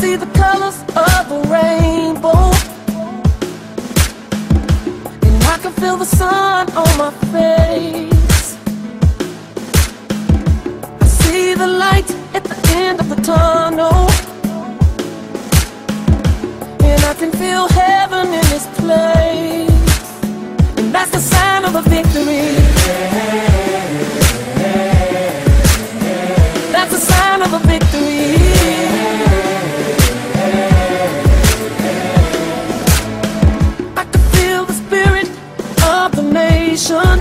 see the colors of the rainbow, and I can feel the sun on my face. I see the light at the end of the tunnel, and I can feel heaven in this place. And that's the sign of a victory. That's a sign of a victory. I can feel the spirit of the nations,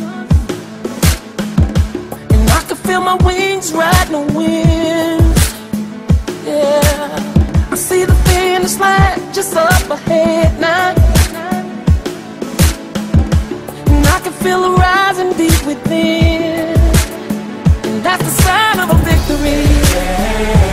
and I can feel my wings riding the wind. Yeah, I see the finish line just up ahead now, and I can feel it rising deep within. That's the sign of a victory.